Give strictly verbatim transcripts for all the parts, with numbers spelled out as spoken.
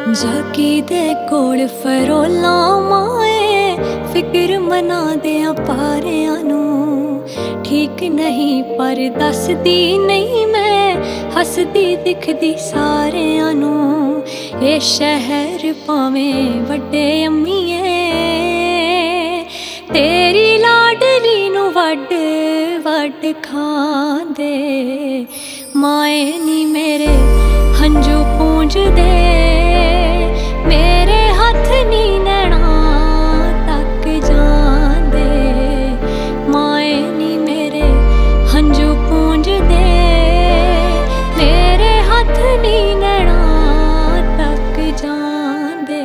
जाकी दे कोल फरोला माए फिक्र मना दिया पारियां नू ठीक नहीं पर दसदी नहीं मैं हसदी दिखदी सारियां नू ये शहर भावें वड्डे अम्मीए तेरी लाडली नू वड वड खांदे माए नी मेरे हंजू पूंज दे मेरे हाथ नी नैना तक जांदे माए नी मेरे हंजू पूंज दे मेरे हाथ नी नैना तक जांदे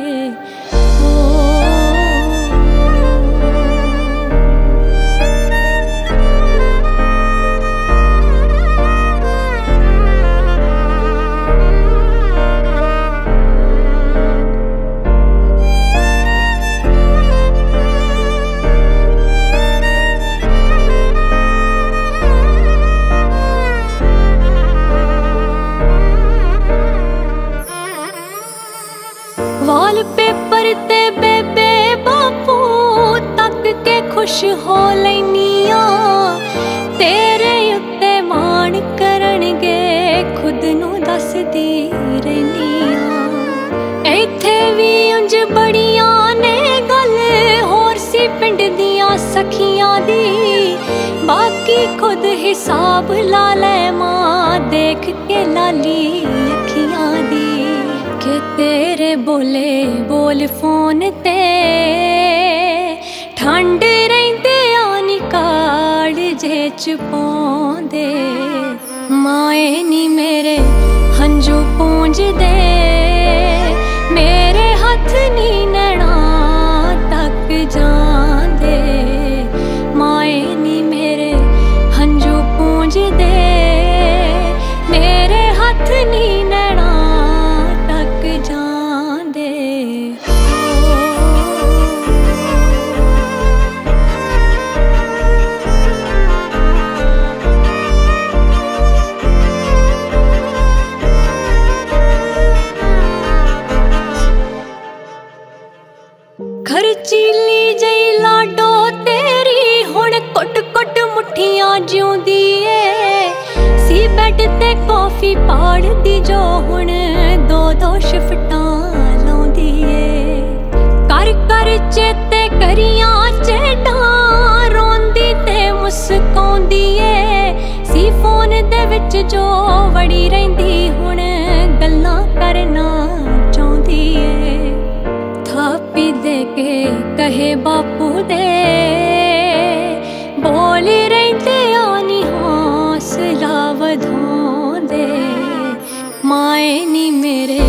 वॉलपेपर ते बेबे बापू तक के खुश हो लैनिया तेरे उत्ते मान करनगे खुद नू दसदी रहनिया इत्थे भी उंज बड़ियां ने गल होर सी पिंड दियां सखियां दी बाकी खुद हिसाब ला ले मां देख के लाली अखियां दी के तेरे बोले बोल फोन ते ठंड रहिंदे आनी काड़ जे च पौंदे माए नी मेरे हंजू पूंज दे मेरे हाथ नी नैना तक जांदे माए नी मेरे हंजू पूंज दे मेरे हाथ नी नैना जांदे खर्चीली जई लाडो तेरी हुण कुट कुट मुठियां जिउंदी ए सी बैड ते कॉफी पाड़ दी जो हुण दो दो शिफ्टां लाउंदी ए कर कर चेते करियां चेडां रोंदी ते मुस्काउंदी ए सी फोन दे विच जो वड़ी रहिंदी हुण गल्लां करना चाहुंदी ए थापी दे के कहे बापू दे बोल रहिंदे आनी हौसला वधाउंदे माए नी मेरे